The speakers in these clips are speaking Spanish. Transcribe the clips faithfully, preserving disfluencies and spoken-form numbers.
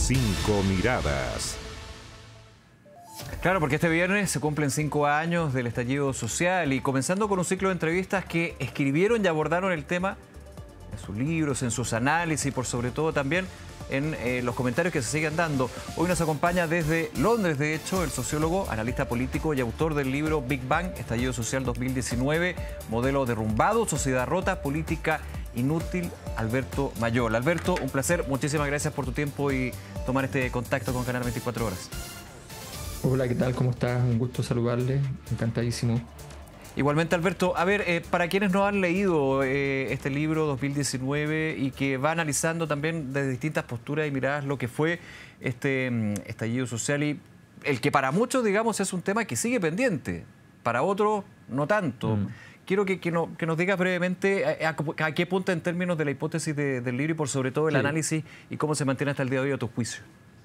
Cinco Miradas. Claro, porque este viernes se cumplen cinco años del estallido social y comenzando con un ciclo de entrevistas que escribieron y abordaron el tema en sus libros, en sus análisis y por sobre todo también en eh, los comentarios que se siguen dando. Hoy nos acompaña desde Londres, de hecho, el sociólogo, analista político y autor del libro Big Bang, Estallido Social dos mil diecinueve, Modelo Derrumbado, Sociedad Rota, Política Inútil, Alberto Mayol. Alberto, un placer, muchísimas gracias por tu tiempo y tomar este contacto con Canal veinticuatro Horas. Hola, ¿qué tal? ¿Cómo estás? Un gusto saludarle, encantadísimo. Igualmente, Alberto, a ver, eh, para quienes no han leído eh, este libro dos mil diecinueve y que va analizando también desde distintas posturas y miradas lo que fue este um, estallido social y el que para muchos, digamos, es un tema que sigue pendiente, para otros no tanto. Mm. Quiero que, que, no, que nos digas brevemente a, a, a qué punto en términos de la hipótesis de, del libro y por sobre todo el sí. análisis y cómo se mantiene hasta el día de hoy a tu juicio.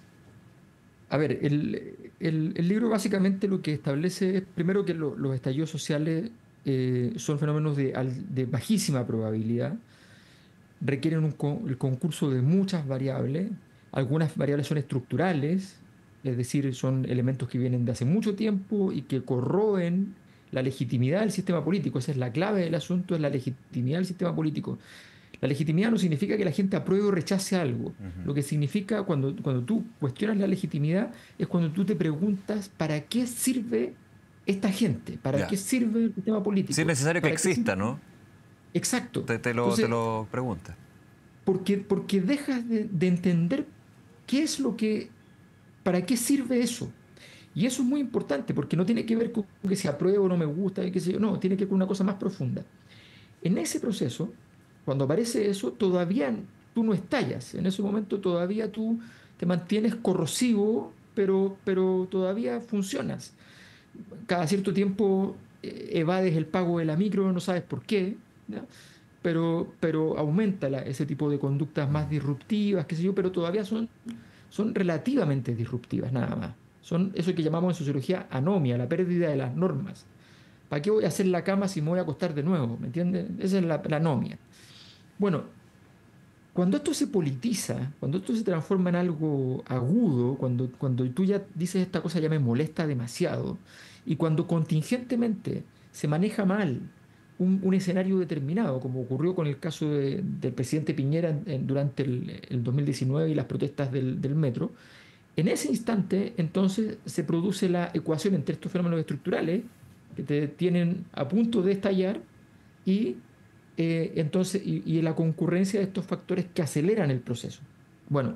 A ver, el, el, el libro básicamente lo que establece es primero que lo, los estallidos sociales eh, son fenómenos de, de bajísima probabilidad, requieren un, el concurso de muchas variables, algunas variables son estructurales, es decir, son elementos que vienen de hace mucho tiempo y que corroen la legitimidad del sistema político. Esa es la clave del asunto, es la legitimidad del sistema político. La legitimidad no significa que la gente apruebe o rechace algo. Uh-huh. Lo que significa cuando, cuando tú cuestionas la legitimidad es cuando tú te preguntas ¿para qué sirve esta gente? ¿Para yeah. qué sirve el sistema político? Si es necesario que exista, qué... ¿no? Exacto. Te, te, lo, Entonces, te lo preguntas. Porque, porque dejas de, de entender qué es lo que... ¿Para qué sirve eso? Y eso es muy importante porque no tiene que ver con que se apruebe o no me gusta, qué sé yo. No, tiene que ver con una cosa más profunda. En ese proceso... Cuando aparece eso, todavía tú no estallas. En ese momento todavía tú te mantienes corrosivo, pero, pero todavía funcionas. Cada cierto tiempo evades el pago de la micro, no sabes por qué, ¿ya? Pero, pero aumenta la, ese tipo de conductas más disruptivas, qué sé yo, pero todavía son, son relativamente disruptivas, nada más. Son eso que llamamos en sociología anomia, la pérdida de las normas. ¿Para qué voy a hacer la cama si me voy a acostar de nuevo? ¿Me entiendes? Esa es la, la anomia. Bueno, cuando esto se politiza, cuando esto se transforma en algo agudo, cuando, cuando tú ya dices esta cosa ya me molesta demasiado, y cuando contingentemente se maneja mal un, un escenario determinado, como ocurrió con el caso de, del presidente Piñera en, en, durante el, el dos mil diecinueve y las protestas del, del metro, en ese instante entonces se produce la ecuación entre estos fenómenos estructurales que te tienen a punto de estallar y Eh, entonces, y, y la concurrencia de estos factores que aceleran el proceso. Bueno,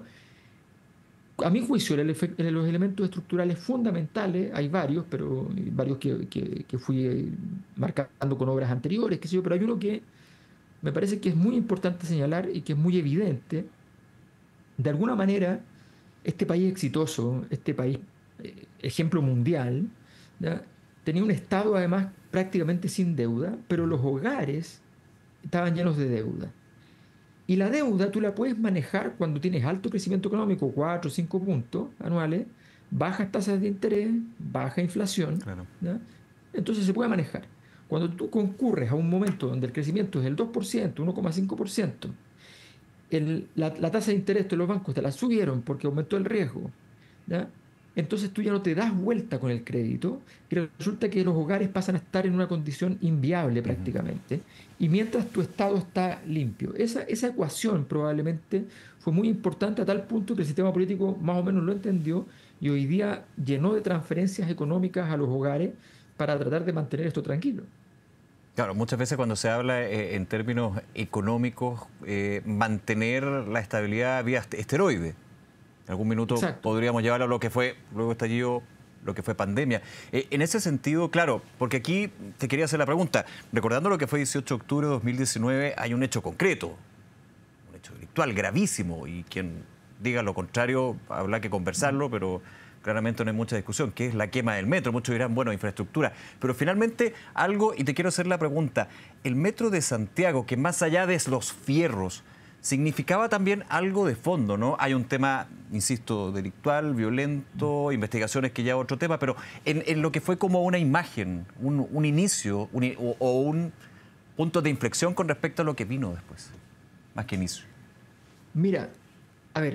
a mi juicio, el efecto, los elementos estructurales fundamentales, hay varios, pero varios que, que, que fui marcando con obras anteriores, qué sé yo, pero hay uno que me parece que es muy importante señalar y que es muy evidente. De alguna manera, este país exitoso, este país eh, ejemplo mundial, ¿ya? Tenía un Estado además prácticamente sin deuda, pero los hogares estaban llenos de deuda. Y la deuda tú la puedes manejar cuando tienes alto crecimiento económico, cuatro o cinco puntos anuales, bajas tasas de interés, baja inflación. Claro. ¿Ya? Entonces se puede manejar. Cuando tú concurres a un momento donde el crecimiento es el dos por ciento, uno coma cinco por ciento, el, la, la tasa de interés de los bancos te la subieron porque aumentó el riesgo, ¿ya? Entonces tú ya no te das vuelta con el crédito y resulta que los hogares pasan a estar en una condición inviable prácticamente. Uh-huh. Y mientras tu estado está limpio. Esa, esa ecuación probablemente fue muy importante a tal punto que el sistema político más o menos lo entendió y hoy día llenó de transferencias económicas a los hogares para tratar de mantener esto tranquilo. Claro, muchas veces cuando se habla eh, en términos económicos, eh, mantener la estabilidad vía esteroide. En algún minuto Exacto. podríamos llevarlo a lo que fue, luego estallido, lo que fue pandemia. Eh, en ese sentido, claro, porque aquí te quería hacer la pregunta. Recordando lo que fue dieciocho de octubre de dos mil diecinueve, hay un hecho concreto, un hecho delictual gravísimo, y quien diga lo contrario habrá que conversarlo, pero claramente no hay mucha discusión, que es la quema del metro. Muchos dirán, bueno, infraestructura. Pero finalmente algo, y te quiero hacer la pregunta, el metro de Santiago, que más allá de los fierros, significaba también algo de fondo, ¿no? Hay un tema, insisto, delictual, violento, investigaciones que ya es otro tema, pero en, en lo que fue como una imagen, un, un inicio un, o, o un punto de inflexión con respecto a lo que vino después, más que inicio. Mira, a ver,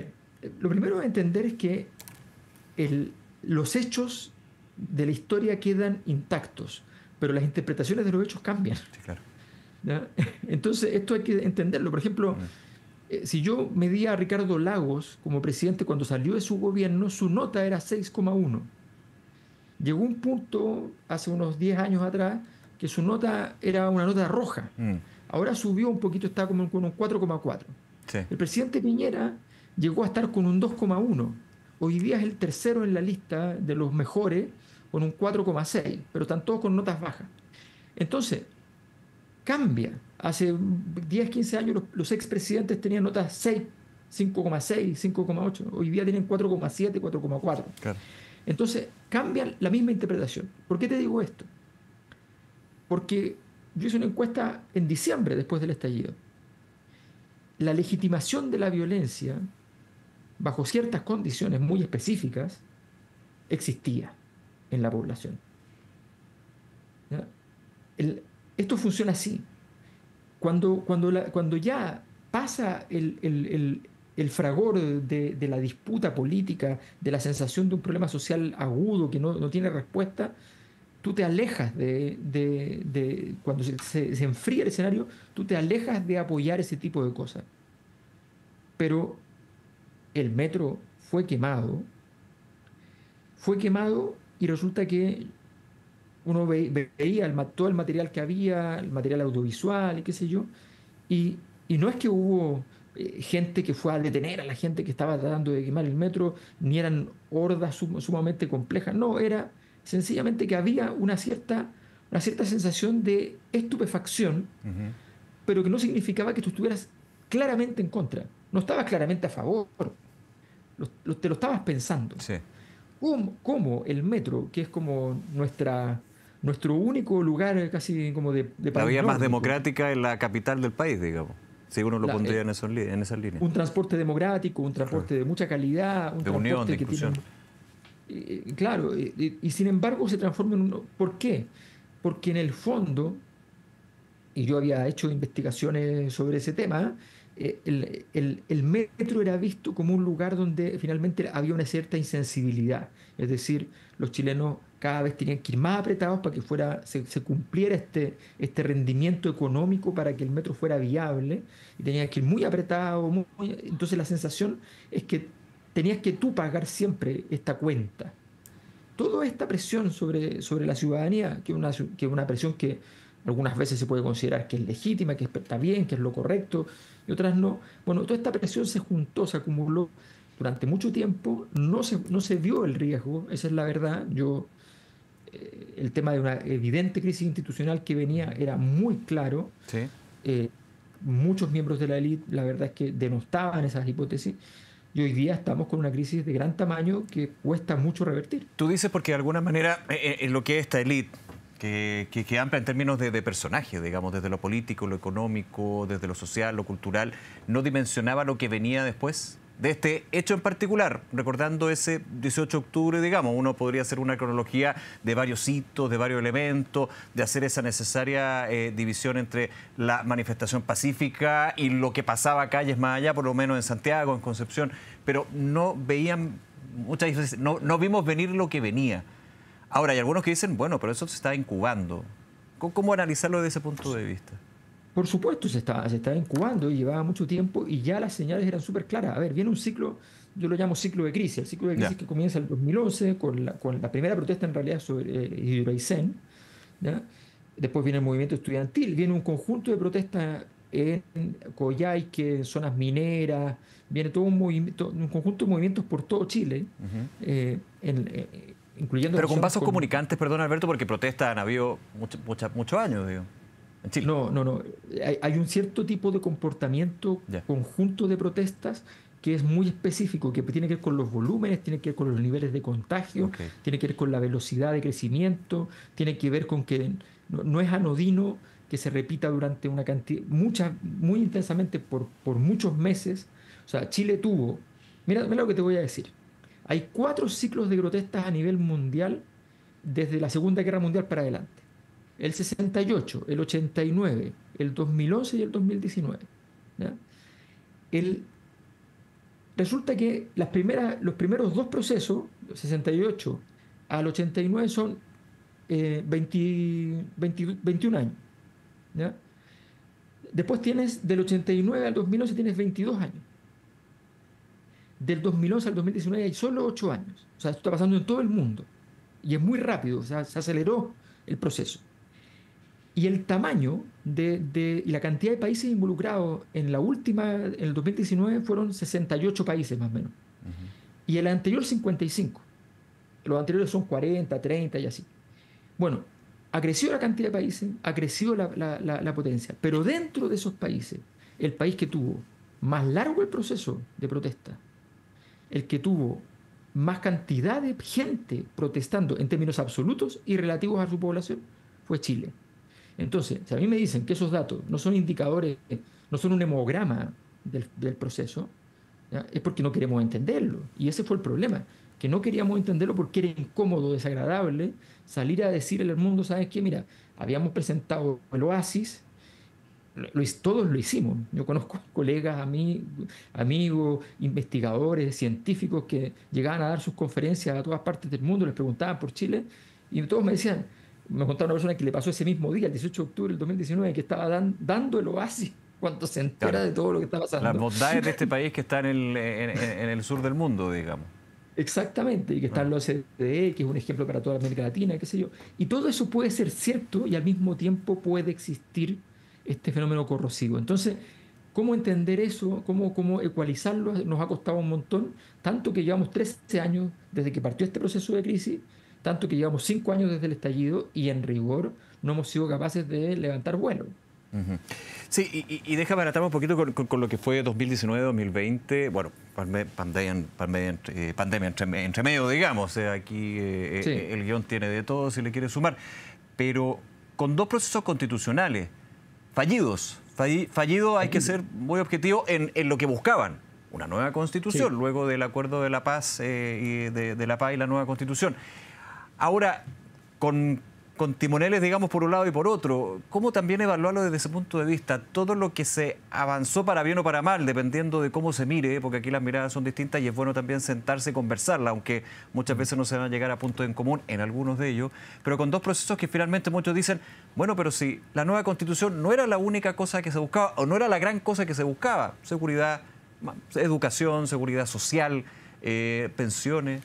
lo primero a entender es que el, los hechos de la historia quedan intactos, pero las interpretaciones de los hechos cambian. Sí, claro. ¿Ya? Entonces, esto hay que entenderlo. Por ejemplo, eh, si yo medía a Ricardo Lagos como presidente cuando salió de su gobierno, su nota era seis coma uno. Llegó un punto, hace unos diez años atrás, que su nota era una nota roja. Mm. Ahora subió un poquito, está como con un cuatro coma cuatro. Sí. El presidente Piñera llegó a estar con un dos coma uno. Hoy día es el tercero en la lista de los mejores, con un cuatro coma seis, pero están todos con notas bajas. Entonces, cambia. Hace diez, quince años los, los expresidentes tenían notas seis, cinco coma seis, cinco coma ocho. Hoy día tienen cuatro coma siete, cuatro coma cuatro. Claro. Entonces, cambia la misma interpretación. ¿Por qué te digo esto? Porque yo hice una encuesta en diciembre, después del estallido. La legitimación de la violencia, bajo ciertas condiciones muy específicas, existía en la población. ¿Ya? El, esto funciona así. Cuando, cuando, la, cuando ya pasa el, el, el, el fragor de, de la disputa política, de la sensación de un problema social agudo que no, no tiene respuesta, tú te alejas de, de, de cuando se, se, se enfría el escenario, tú te alejas de apoyar ese tipo de cosas. Pero el metro fue quemado, fue quemado y resulta que uno ve, veía el, todo el material que había, el material audiovisual y qué sé yo, y, y no es que hubo eh, gente que fue a detener a la gente que estaba tratando de quemar el metro, ni eran hordas sum, sumamente complejas, no, era sencillamente que había una cierta, una cierta sensación de estupefacción, uh-huh. pero que no significaba que tú estuvieras claramente en contra, no estabas claramente a favor, lo, lo, te lo estabas pensando. Sí. ¿Cómo, ¿Cómo el metro, que es como nuestra... nuestro único lugar casi como de, de la vía más democrática en la capital del país, digamos, si uno lo la, pondría eh, en, esos, en esas líneas. Un transporte democrático, un transporte claro. de mucha calidad, un de transporte unión, de que inclusión. Tiene, eh, claro, eh, y, y sin embargo se transforma en uno. ¿Por qué? Porque en el fondo, y yo había hecho investigaciones sobre ese tema, eh, el, el, el metro era visto como un lugar donde finalmente había una cierta insensibilidad, es decir, los chilenos cada vez tenían que ir más apretados para que fuera, se, se cumpliera este, este rendimiento económico para que el metro fuera viable, y tenían que ir muy apretados, muy, muy, entonces la sensación es que tenías que tú pagar siempre esta cuenta. Toda esta presión sobre, sobre la ciudadanía, que es una, que una presión que algunas veces se puede considerar que es legítima, que está bien, que es lo correcto, y otras no. Bueno, toda esta presión se juntó, se acumuló durante mucho tiempo, no se, no se vio el riesgo, esa es la verdad. Yo, eh, el tema de una evidente crisis institucional que venía era muy claro. Sí. Eh, muchos miembros de la élite, la verdad es que denostaban esas hipótesis. Y hoy día estamos con una crisis de gran tamaño que cuesta mucho revertir. Tú dices porque de alguna manera en eh, lo que es esta élite, que, que, que amplia en términos de, de personajes, digamos, desde lo político, lo económico, desde lo social, lo cultural, no dimensionaba lo que venía después de este hecho en particular, recordando ese dieciocho de octubre, digamos, uno podría hacer una cronología de varios hitos, de varios elementos, de hacer esa necesaria eh, división entre la manifestación pacífica y lo que pasaba calles más allá, por lo menos en Santiago, en Concepción, pero no veían, muchas veces, no, no vimos venir lo que venía. Ahora, hay algunos que dicen, bueno, pero eso se está incubando. ¿Cómo, cómo analizarlo desde ese punto de vista? Por supuesto, se estaba, se estaba incubando y llevaba mucho tiempo y ya las señales eran súper claras. A ver, viene un ciclo, yo lo llamo ciclo de crisis, el ciclo de crisis yeah. que comienza en el dos mil once con la, con la primera protesta en realidad sobre eh, Hidroaicén, ¿ya? Después viene el movimiento estudiantil, viene un conjunto de protestas en Coyhaique, en zonas mineras, viene todo un movimiento, un conjunto de movimientos por todo Chile, uh-huh. eh, en, eh, incluyendo... Pero con vasos con... comunicantes, perdón Alberto, porque protestas han habido mucho, mucho, muchos años, digo. En Chile. No, no, no. Hay, hay un cierto tipo de comportamiento yeah. conjunto de protestas que es muy específico, que tiene que ver con los volúmenes, tiene que ver con los niveles de contagio, okay. tiene que ver con la velocidad de crecimiento, tiene que ver con que no, no es anodino que se repita durante una cantidad, mucha, muy intensamente por, por muchos meses. O sea, Chile tuvo, mira, mira lo que te voy a decir, hay cuatro ciclos de protestas a nivel mundial desde la Segunda Guerra Mundial para adelante. El sesenta y ocho, el ochenta y nueve, el dos mil once y el dos mil diecinueve. ¿Ya? El, resulta que las primeras, los primeros dos procesos, sesenta y ocho al ochenta y nueve, son eh, veinte, veinte, veintiún años. ¿Ya? Después tienes, del ochenta y nueve al dos mil once, tienes veintidós años. Del dos mil once al dos mil diecinueve hay solo ocho años. O sea, esto está pasando en todo el mundo. Y es muy rápido, o sea, se aceleró el proceso. Y el tamaño de, de, y la cantidad de países involucrados en la última, en el dos mil diecinueve, fueron sesenta y ocho países más o menos. Uh-huh. Y el anterior cincuenta y cinco. Los anteriores son cuarenta, treinta y así. Bueno, ha crecido la cantidad de países, ha crecido la, la, la, la potencia. Pero dentro de esos países, el país que tuvo más largo el proceso de protesta, el que tuvo más cantidad de gente protestando en términos absolutos y relativos a su población, fue Chile. Entonces, si a mí me dicen que esos datos no son indicadores, no son un hemograma del, del proceso, ¿ya? Es porque no queremos entenderlo. Y ese fue el problema, que no queríamos entenderlo porque era incómodo, desagradable salir a decirle al mundo, ¿sabes qué? Mira, habíamos presentado el Oasis, lo, lo, todos lo hicimos. Yo conozco colegas, amig, amigos, investigadores, científicos que llegaban a dar sus conferencias a todas partes del mundo, les preguntaban por Chile y todos me decían, me contaba una persona que le pasó ese mismo día, el dieciocho de octubre del dos mil diecinueve, que estaba dan, dando el Oasis cuando se entera claro. de todo lo que está pasando. Las bondades de este país que está en el, en, en el sur del mundo, digamos. Exactamente, y que están los O C D E, que es un ejemplo para toda América Latina, qué sé yo. Y todo eso puede ser cierto y al mismo tiempo puede existir este fenómeno corrosivo. Entonces, ¿cómo entender eso? ¿Cómo, cómo ecualizarlo? Nos ha costado un montón, tanto que llevamos trece años desde que partió este proceso de crisis, tanto que llevamos cinco años desde el estallido y en rigor no hemos sido capaces de levantar vuelo. Uh-huh. Sí, y, y déjame adelantarme un poquito con, con, con lo que fue dos mil diecinueve dos mil veinte, bueno, pandemia, pandemia, eh, pandemia entre, entre medio, digamos, eh, aquí eh, sí. eh, el guión tiene de todo si le quiere sumar, pero con dos procesos constitucionales fallidos, falli, fallido hay que ser muy objetivo en, en lo que buscaban, una nueva constitución, sí. luego del acuerdo de la paz eh, y de, de la paz y la nueva constitución. Ahora, con, con timoneles, digamos, por un lado y por otro, ¿cómo también evaluarlo desde ese punto de vista? Todo lo que se avanzó para bien o para mal, dependiendo de cómo se mire, porque aquí las miradas son distintas y es bueno también sentarse y conversarla, aunque muchas veces no se van a llegar a puntos en común en algunos de ellos, pero con dos procesos que finalmente muchos dicen, bueno, pero si la nueva Constitución no era la única cosa que se buscaba, o no era la gran cosa que se buscaba, seguridad, educación, seguridad social, eh, pensiones...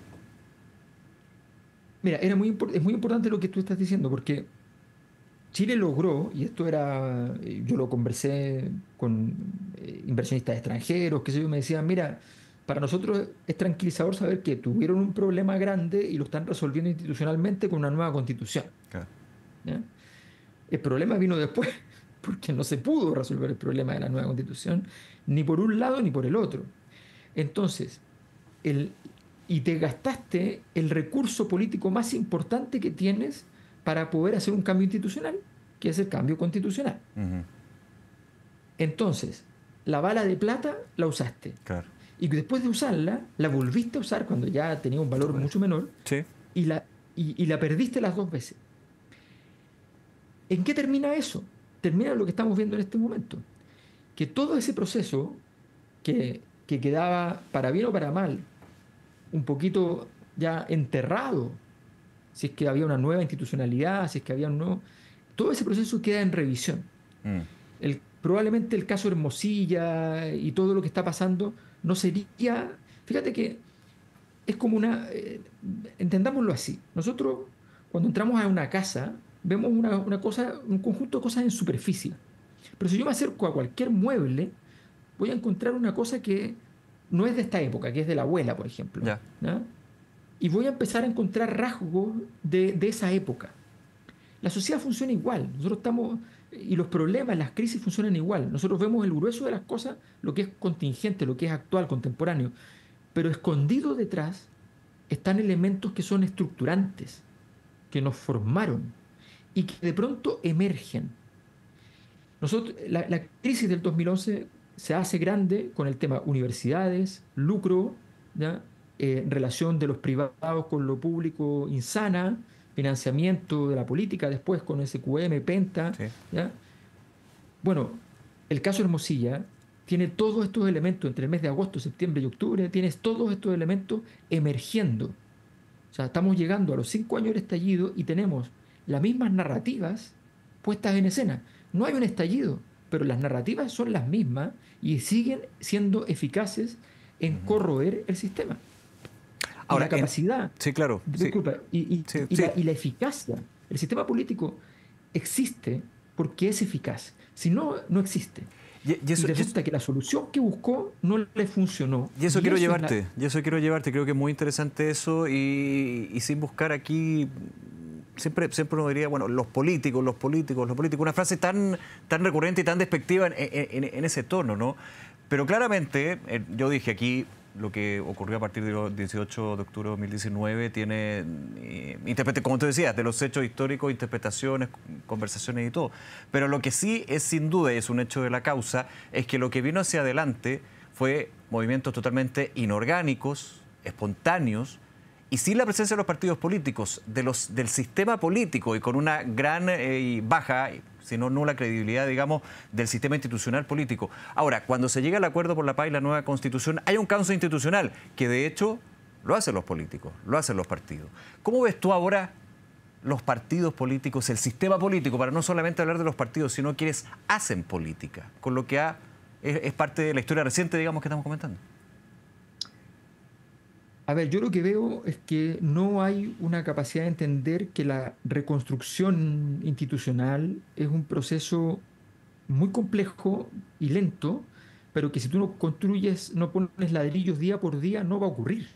Mira, era muy es muy importante lo que tú estás diciendo, porque Chile logró, y esto era, yo lo conversé con inversionistas extranjeros, que sé yo, me decían, mira, para nosotros es tranquilizador saber que tuvieron un problema grande y lo están resolviendo institucionalmente con una nueva constitución. Okay. ¿Ya? El problema vino después, porque no se pudo resolver el problema de la nueva constitución, ni por un lado ni por el otro. Entonces, el... y te gastaste el recurso político más importante que tienes para poder hacer un cambio institucional, que es el cambio constitucional. Uh-huh. Entonces, la bala de plata la usaste. Claro. Y después de usarla, la volviste a usar cuando ya tenía un valor mucho menor, sí. y, la, y, y la perdiste las dos veces. ¿En qué termina eso? Termina lo que estamos viendo en este momento. Que todo ese proceso que, que quedaba para bien o para mal, un poquito ya enterrado, si es que había una nueva institucionalidad, si es que había un nuevo... Todo ese proceso queda en revisión. Mm. El, probablemente el caso Hermosilla y todo lo que está pasando no sería... Fíjate que es como una... Eh, entendámoslo así. Nosotros, cuando entramos a una casa, vemos una, una cosa, un conjunto de cosas en superficie. Pero si yo me acerco a cualquier mueble, voy a encontrar una cosa que no es de esta época, que es de la abuela, por ejemplo. Yeah. ¿no? Y voy a empezar a encontrar rasgos de, de esa época. La sociedad funciona igual. Nosotros estamos... Y los problemas, las crisis funcionan igual. Nosotros vemos el grueso de las cosas, lo que es contingente, lo que es actual, contemporáneo. Pero escondido detrás están elementos que son estructurantes, que nos formaron y que de pronto emergen. Nosotros, la, la crisis del dos mil once se hace grande con el tema universidades, lucro, ¿ya? Eh, relación de los privados con lo público insana, financiamiento de la política, después con S Q M, Penta. Sí. ¿ya? Bueno, el caso Hermosilla tiene todos estos elementos entre el mes de agosto, septiembre y octubre, tienes todos estos elementos emergiendo. O sea, estamos llegando a los cinco años del estallido y tenemos las mismas narrativas puestas en escena. No hay un estallido, pero las narrativas son las mismas y siguen siendo eficaces en corroer el sistema. Ahora, y la capacidad, en, sí, claro, disculpa, sí, y, y, sí, y, sí. La, y la eficacia. El sistema político existe porque es eficaz. Si no, no existe. Y, y, eso, y resulta y eso, que la solución que buscó no le funcionó. Y eso y quiero eso llevarte, la... y eso quiero llevarte. Creo que es muy interesante eso y, y sin buscar aquí... Siempre, siempre uno diría, bueno, los políticos, los políticos, los políticos, una frase tan, tan recurrente y tan despectiva en, en, en ese tono, ¿no? Pero claramente, eh, yo dije aquí, lo que ocurrió a partir del dieciocho de octubre de dos mil diecinueve tiene, eh, como tú decías, de los hechos históricos, interpretaciones, conversaciones y todo. Pero lo que sí es sin duda, y es un hecho de la causa, es que lo que vino hacia adelante fue movimientos totalmente inorgánicos, espontáneos, y sin la presencia de los partidos políticos, de los, del sistema político y con una gran eh, y baja, si no nula credibilidad, digamos, del sistema institucional político. Ahora, cuando se llega al acuerdo por la paz y la nueva constitución, hay un caos institucional que de hecho lo hacen los políticos, lo hacen los partidos. ¿Cómo ves tú ahora los partidos políticos, el sistema político, para no solamente hablar de los partidos, sino quienes hacen política, con lo que ha, es, es parte de la historia reciente, digamos, que estamos comentando? A ver, yo lo que veo es que no hay una capacidad de entender que la reconstrucción institucional es un proceso muy complejo y lento, pero que si tú no construyes, no pones ladrillos día por día, no va a ocurrir.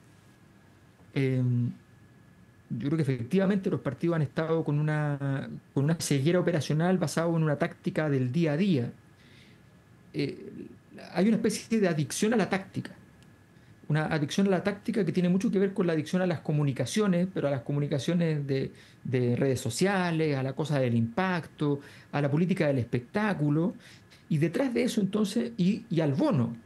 Eh, yo creo que efectivamente los partidos han estado con una, con una ceguera operacional basada en una táctica del día a día. Eh, hay una especie de adicción a la táctica. Una adicción a la táctica que tiene mucho que ver con la adicción a las comunicaciones, pero a las comunicaciones de, de redes sociales, a la cosa del impacto, a la política del espectáculo, y detrás de eso entonces, y, y al bono.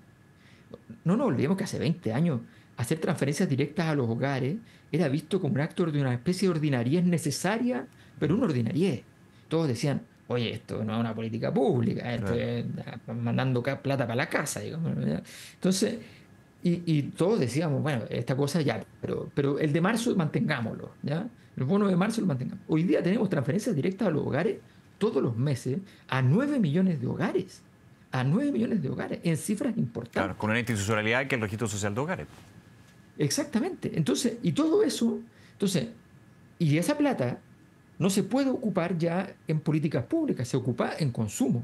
No nos olvidemos que hace veinte años hacer transferencias directas a los hogares era visto como un acto de una especie de ordinariez necesaria, pero una ordinariez. Todos decían, oye, esto no es una política pública, esto es mandando plata para la casa, digamos. Entonces... Y, y todos decíamos, bueno, esta cosa ya, pero, pero el de marzo mantengámoslo, ¿ya? El bono de marzo lo mantengamos. Hoy día tenemos transferencias directas a los hogares todos los meses a nueve millones de hogares. A nueve millones de hogares, en cifras importantes. Claro, con una institucionalidad que el registro social de hogares. Exactamente. Entonces, y todo eso, entonces, y esa plata no se puede ocupar ya en políticas públicas, se ocupa en consumo.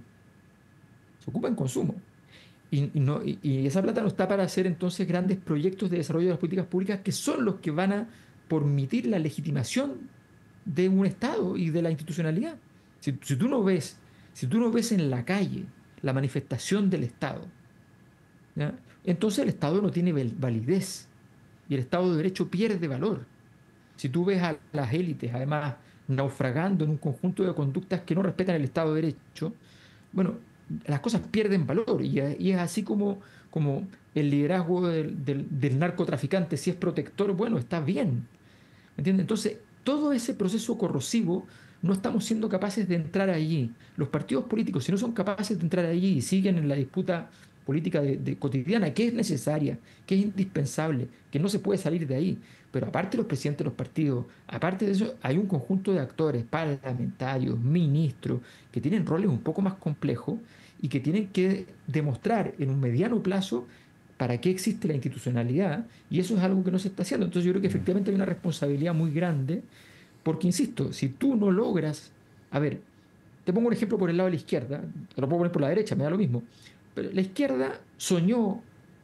Se ocupa en consumo. Y, y, no, y, y esa plata no está para hacer entonces grandes proyectos de desarrollo de las políticas públicas que son los que van a permitir la legitimación de un Estado y de la institucionalidad. Si, si, tú no ves, si tú no ves en la calle la manifestación del Estado, ¿ya? Entonces el Estado no tiene validez y el Estado de Derecho pierde valor. Si tú ves a las élites, además, naufragando en un conjunto de conductas que no respetan el Estado de Derecho, bueno, las cosas pierden valor y, y es así como, como el liderazgo del, del, del narcotraficante, si es protector, bueno, está bien. ¿Me entiendes? Entonces, todo ese proceso corrosivo no estamos siendo capaces de entrar allí. Los partidos políticos, si no son capaces de entrar allí y siguen en la disputa política de, de cotidiana, que es necesaria, que es indispensable, que no se puede salir de ahí. Pero aparte de los presidentes de los partidos, aparte de eso, hay un conjunto de actores, parlamentarios, ministros, que tienen roles un poco más complejos y que tienen que demostrar en un mediano plazo para qué existe la institucionalidad, y eso es algo que no se está haciendo. Entonces yo creo que efectivamente hay una responsabilidad muy grande, porque, insisto, si tú no logras... A ver, te pongo un ejemplo por el lado de la izquierda, te lo puedo poner por la derecha, me da lo mismo, pero la izquierda soñó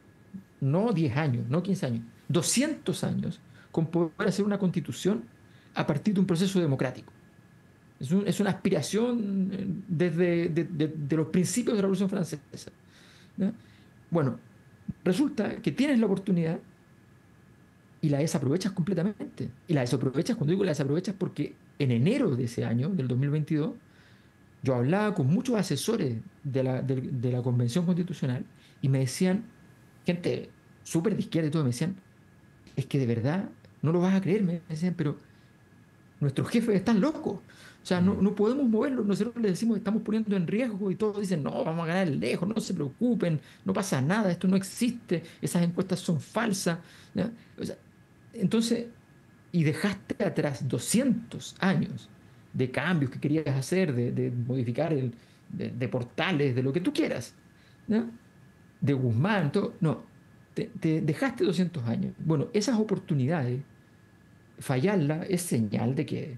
no diez años, no quince años, doscientos años con poder hacer una constitución a partir de un proceso democrático. Es, un, es una aspiración desde de, de, de los principios de la Revolución Francesa, ¿no? Bueno, resulta que tienes la oportunidad y la desaprovechas completamente. Y la desaprovechas, cuando digo la desaprovechas, porque en enero de ese año, del dos mil veintidós, yo hablaba con muchos asesores de la, de, de la Convención Constitucional y me decían, gente súper de izquierda y todo, me decían, es que de verdad no lo vas a creer, me decían, pero nuestros jefes están locos. O sea, no, no podemos moverlo. Nosotros les decimos que estamos poniendo en riesgo y todos dicen, no, vamos a ganar lejos, no se preocupen, no pasa nada, esto no existe, esas encuestas son falsas. ¿Ya? O sea, entonces, y dejaste atrás doscientos años de cambios que querías hacer, de, de modificar, el, de, de portales, de lo que tú quieras, ¿ya? De Guzmán, todo. No, te, te dejaste doscientos años. Bueno, esas oportunidades, fallarlas es señal de que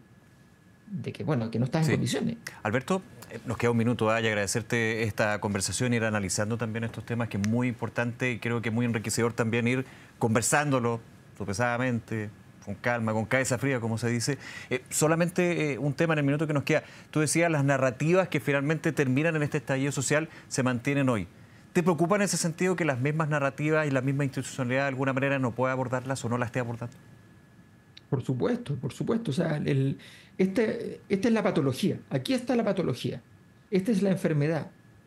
de que, bueno, que no estás sí. en condiciones. Alberto, nos queda un minuto ¿eh? y agradecerte esta conversación, ir analizando también estos temas, que es muy importante y creo que es muy enriquecedor también ir conversándolo sopesadamente, con calma, con cabeza fría, como se dice. Eh, solamente eh, un tema en el minuto que nos queda. Tú decías, las narrativas que finalmente terminan en este estallido social se mantienen hoy. ¿Te preocupa en ese sentido que las mismas narrativas y la misma institucionalidad de alguna manera no pueda abordarlas o no las esté abordando? Por supuesto, por supuesto. O sea, el, este, esta es la patología. Aquí está la patología. Esta es la enfermedad.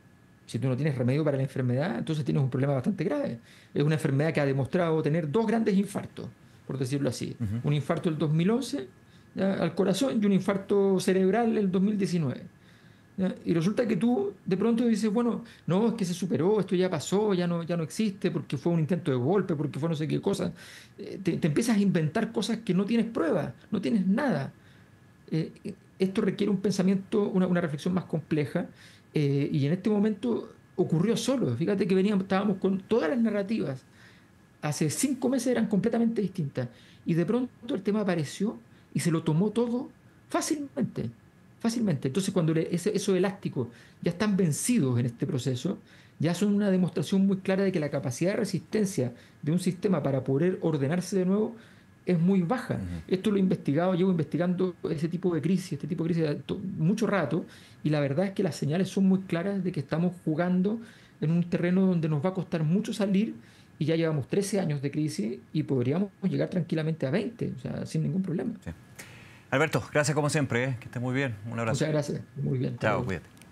Si tú no tienes remedio para la enfermedad, entonces tienes un problema bastante grave. Es una enfermedad que ha demostrado tener dos grandes infartos, por decirlo así. Uh-huh. Un infarto del dos mil once ¿ya? Al corazón y un infarto cerebral el dos mil diecinueve. ¿Ya? Y resulta que tú de pronto dices, bueno, no, es que se superó, esto ya pasó, ya no, ya no existe, porque fue un intento de golpe, porque fue no sé qué cosa. Eh, te, te empiezas a inventar cosas que no tienes pruebas, no tienes nada. Eh, esto requiere un pensamiento, una, una reflexión más compleja, eh, y en este momento ocurrió solo. Fíjate que veníamos, estábamos con todas las narrativas, hace cinco meses eran completamente distintas, y de pronto el tema apareció y se lo tomó todo fácilmente. Fácilmente. Entonces, cuando le, ese, esos elásticos ya están vencidos en este proceso, ya son una demostración muy clara de que la capacidad de resistencia de un sistema para poder ordenarse de nuevo es muy baja. Uh-huh. Esto lo he investigado, llevo investigando ese tipo de crisis, este tipo de crisis mucho rato, y la verdad es que las señales son muy claras de que estamos jugando en un terreno donde nos va a costar mucho salir, y ya llevamos trece años de crisis y podríamos llegar tranquilamente a veinte, o sea, sin ningún problema. Sí. Alberto, gracias como siempre, ¿eh? Que estés muy bien. Un abrazo. Muchas gracias. Muy bien. Chao, cuídate.